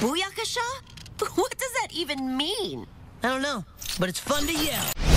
Booyakasha? What does that even mean? I don't know, but it's fun to yell.